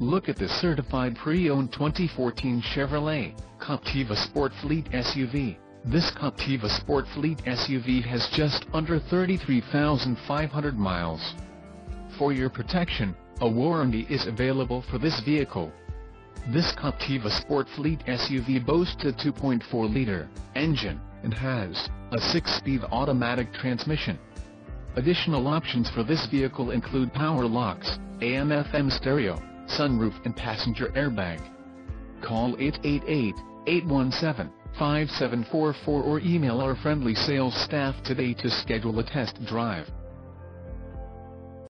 Look at this certified pre-owned 2014 Chevrolet CAPTIVA Sport Fleet SUV. This CAPTIVA Sport Fleet SUV has just under 33,500 miles. For your protection, a warranty is available for this vehicle. This CAPTIVA Sport Fleet SUV boasts a 2.4-liter engine and has a 6-speed automatic transmission. Additional options for this vehicle include power locks, AM/FM stereo, sunroof and passenger airbag. Call 888-817-5744 or email our friendly sales staff today to schedule a test drive.